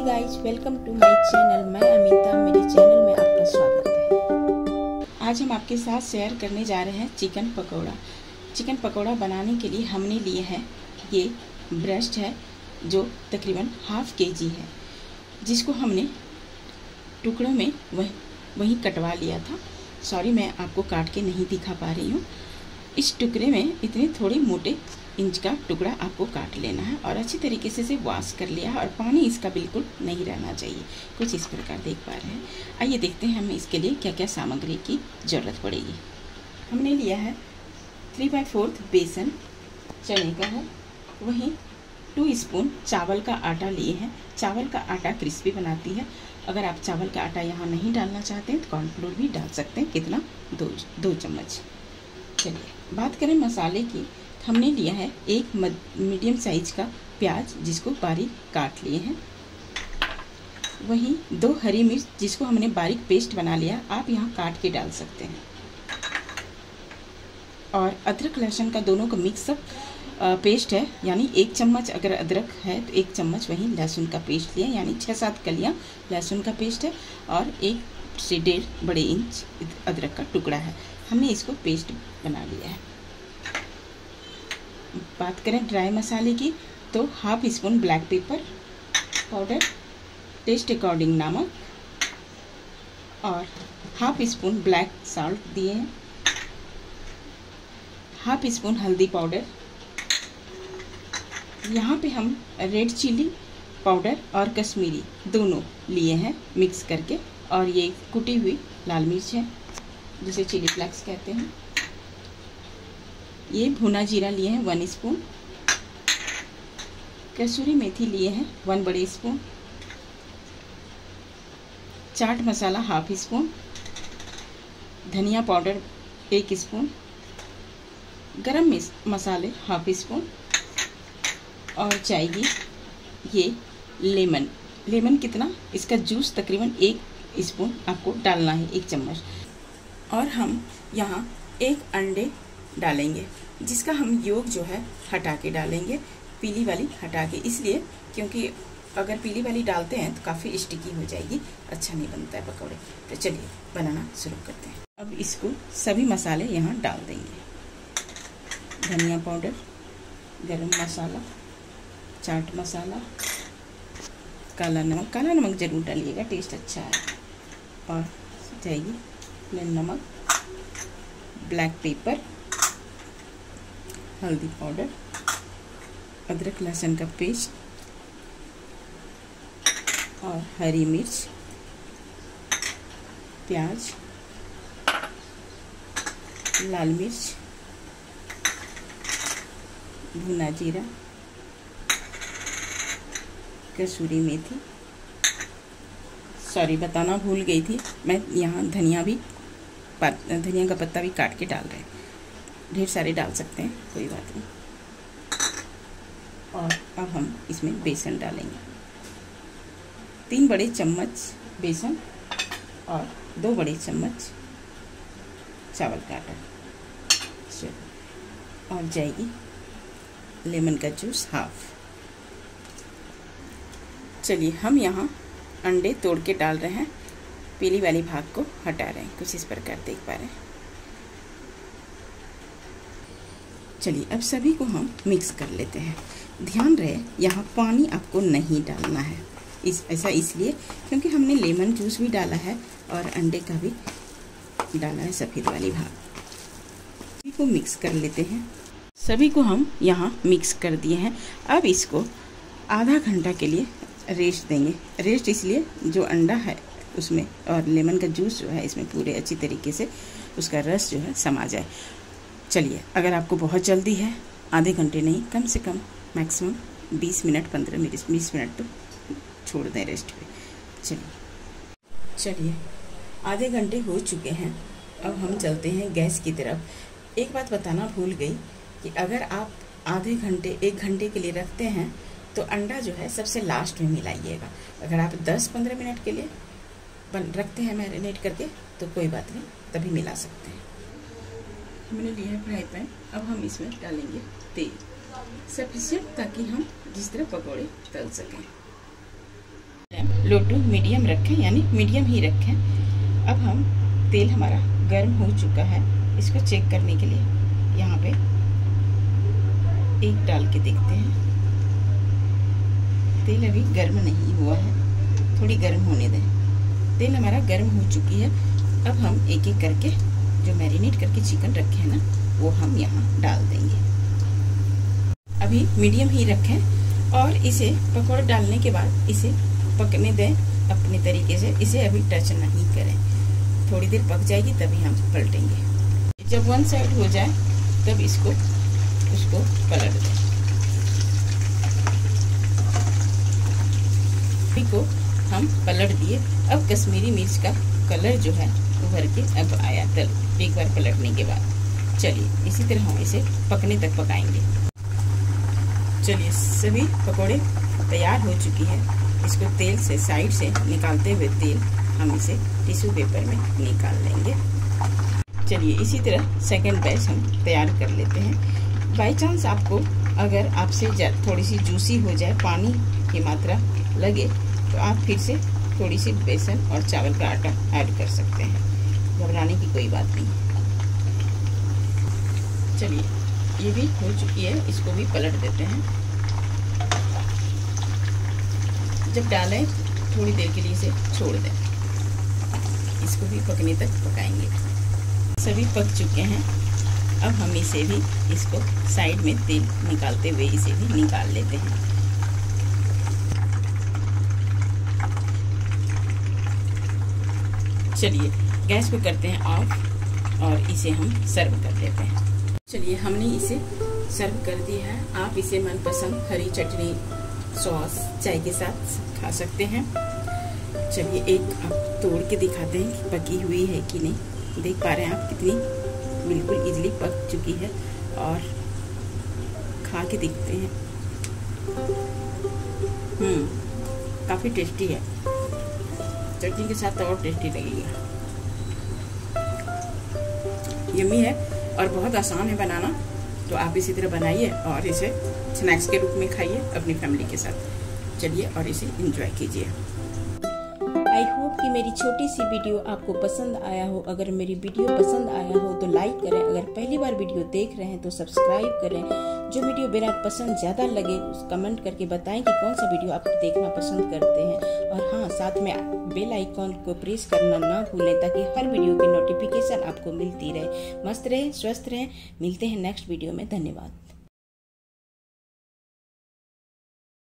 Guys, welcome to my channel. मैं अमिता, मेरे channel में आपका स्वागत है। आज हम आपके साथ शेयर करने जा रहे हैं चिकन पकौड़ा। चिकन पकौड़ा बनाने के लिए हमने लिए है ये ब्रेस्ट है जो तकरीबन ½ kg है, जिसको हमने टुकड़ों में वहीं कटवा लिया था। सॉरी, मैं आपको काट के नहीं दिखा पा रही हूँ। इस टुकड़े में इतने थोड़े मोटे इंच का टुकड़ा आपको काट लेना है और अच्छी तरीके से वॉश कर लिया है और पानी इसका बिल्कुल नहीं रहना चाहिए। कुछ इस प्रकार देख पा रहे हैं। आइए देखते हैं हमें इसके लिए क्या क्या सामग्री की ज़रूरत पड़ेगी। हमने लिया है 3/4 बेसन चने का है, वहीं 2 स्पून चावल का आटा लिए हैं। चावल का आटा क्रिस्पी बनाती है। अगर आप चावल का आटा यहाँ नहीं डालना चाहते हैं तो कॉर्नफ्लोर भी डाल सकते हैं। कितना? 2 चम्मच। चलिए बात करें मसाले की। हमने लिया है एक मीडियम साइज का प्याज, जिसको बारीक काट लिए हैं। वहीं 2 हरी मिर्च, जिसको हमने बारीक पेस्ट बना लिया। आप यहाँ काट के डाल सकते हैं। और अदरक लहसुन का दोनों का मिक्सअप पेस्ट है, यानी 1 चम्मच अगर अदरक है तो 1 चम्मच वहीं लहसुन का पेस्ट लिया, यानी 6-7 कलियाँ लहसुन का पेस्ट है। और 1 से 1.5 बड़े इंच अदरक का टुकड़ा है। हमने इसको पेस्ट बना लिया है। बात करें ड्राई मसाले की तो ½ spoon black pepper powder, taste according नमक और ½ स्पून ब्लैक सॉल्ट दिए हैं। ½ स्पून हल्दी पाउडर। यहाँ पे हम रेड चिली पाउडर और कश्मीरी दोनों लिए हैं मिक्स करके। और ये कुटी हुई लाल मिर्च है, जिसे चिली फ्लेक्स कहते हैं। ये भुना जीरा लिए हैं 1 स्पून। कसूरी मेथी लिए हैं 1 बड़े स्पून। चाट मसाला ½ स्पून। धनिया पाउडर 1 स्पून। गरम मसाले ½ स्पून। और चाहिए ये लेमन कितना? इसका जूस तकरीबन 1 स्पून आपको डालना है, 1 चम्मच। और हम यहाँ 1 अंडे डालेंगे, जिसका हम योग जो है हटा के डालेंगे, पीली वाली हटा के। इसलिए क्योंकि अगर पीली वाली डालते हैं तो काफ़ी स्टिकी हो जाएगी, अच्छा नहीं बनता है पकौड़े। तो चलिए बनाना शुरू करते हैं। अब इसको सभी मसाले यहाँ डाल देंगे। धनिया पाउडर, गरम मसाला, चाट मसाला, काला नमक ज़रूर डालिएगा, टेस्ट अच्छा है। और चाहिए प्लेन नमक, ब्लैक पेपर, हल्दी पाउडर, अदरक लहसुन का पेस्ट और हरी मिर्च, प्याज, लाल मिर्च, भुना जीरा, कसूरी मेथी। सॉरी, बताना भूल गई थी, मैं यहाँ धनिया का पत्ता भी काट के डाल रहे हैं। ढेर सारे डाल सकते हैं, कोई बात नहीं। और अब हम इसमें बेसन डालेंगे। 3 बड़े चम्मच बेसन और 2 बड़े चम्मच चावल का आटा। और जाएगी लेमन का जूस ½ चलिए हम यहाँ अंडे तोड़ के डाल रहे हैं, पीली वाली भाग को हटा रहे हैं। कुछ इस प्रकार देख पा रहे हैं। चलिए अब सभी को हम मिक्स कर लेते हैं। ध्यान रहे यहाँ पानी आपको नहीं डालना है। ऐसा इसलिए क्योंकि हमने लेमन जूस भी डाला है और अंडे का भी डाला है, सफ़ेद वाली भाग। सभी को मिक्स कर लेते हैं। सभी को हम यहाँ मिक्स कर दिए हैं। अब इसको आधा घंटा के लिए रेस्ट देंगे। रेस्ट इसलिए जो अंडा है उसमें और लेमन का जूस जो है इसमें पूरे अच्छी तरीके से उसका रस जो है समा जाए। चलिए, अगर आपको बहुत जल्दी है, आधे घंटे नहीं, कम से कम मैक्सिमम 20 मिनट 20 मिनट तो छोड़ दें रेस्ट पे। चलिए आधे घंटे हो चुके हैं। अब हम चलते हैं गैस की तरफ। एक बात बताना भूल गई कि अगर आप आधे घंटे 1 घंटे के लिए रखते हैं तो अंडा जो है सबसे लास्ट में मिलाइएगा। अगर आप 10-15 मिनट के लिए रखते हैं मैरिनेट करके तो कोई बात नहीं, तभी मिला सकते हैं। हमने लिया है फ्राई पैन। अब हम इसमें डालेंगे तेल सफिशिएंट, ताकि हम जिस तरह पकौड़े तल सकें। लो टू मीडियम रखें, यानी मीडियम ही रखें। अब हम तेल हमारा गर्म हो चुका है, इसको चेक करने के लिए यहाँ पे एक डाल के देखते हैं। तेल अभी गर्म नहीं हुआ है, थोड़ी गर्म होने दें। तेल हमारा गर्म हो चुकी है। अब हम एक एक करके जो मैरिनेट करके चिकन रखे हैं ना, वो हम यहाँ डाल देंगे। अभी मीडियम ही रखें और इसे पकौड़े डालने के बाद इसे पकने दें अपने तरीके से। इसे अभी टच नहीं करें, थोड़ी देर पक जाएगी तभी हम पलटेंगे। जब वन साइड हो जाए तब उसको पलट दें। को हम पलट दिए। अब कश्मीरी मिर्च का कलर जो है उभर के अब आया तल एक बार पलटने के बाद। चलिए इसी तरह हम इसे पकने तक पकाएंगे। चलिए सभी पकोड़े तैयार हो चुकी है। इसको तेल से साइड से निकालते हुए तेल हम इसे टिश्यू पेपर में निकाल लेंगे। चलिए इसी तरह सेकंड बैच हम तैयार कर लेते हैं। बाई चांस आपको अगर आपसे थोड़ी सी जूसी हो जाए, पानी की मात्रा लगे, तो आप फिर से थोड़ी सी बेसन और चावल का आटा ऐड कर सकते हैं। घबराने की कोई बात नहीं। चलिए ये भी हो चुकी है, इसको भी पलट देते हैं। जब डालें थोड़ी देर के लिए इसे छोड़ दें। इसको भी पकने तक पकाएंगे। सभी पक चुके हैं। अब हम इसे भी इसको साइड में तेल निकालते हुए इसे भी निकाल लेते हैं। चलिए गैस को करते हैं ऑफ और इसे हम सर्व कर देते हैं। चलिए हमने इसे सर्व कर दिया है। आप इसे मनपसंद हरी चटनी, सॉस, चाय के साथ खा सकते हैं। चलिए एक आप तोड़ के दिखाते हैं कि पकी हुई है कि नहीं। देख पा रहे हैं आप कितनी बिल्कुल इजीली पक चुकी है। और खा के देखते हैं। काफ़ी टेस्टी है, चटनी के साथ और टेस्टी लगेगी। यम्मी है और बहुत आसान है बनाना, तो आप इसी तरह बनाइए और इसे स्नैक्स के रूप में खाइए अपनी फैमिली के साथ। चलिए और इसे एंजॉय कीजिए। आई होप कि मेरी छोटी सी वीडियो आपको पसंद आया हो। अगर मेरी वीडियो पसंद आया हो तो लाइक करें। अगर पहली बार वीडियो देख रहे हैं तो सब्सक्राइब करें। जो वीडियो मेरा पसंद ज़्यादा लगे कमेंट करके बताएं कि कौन सा वीडियो आप देखना पसंद करते हैं। और हाँ, साथ में बेल आइकॉन को प्रेस करना ना भूलें ताकि हर वीडियो की नोटिफिकेशन आपको मिलती रहे। मस्त रहें, स्वस्थ रहें। मिलते हैं नेक्स्ट वीडियो में। धन्यवाद।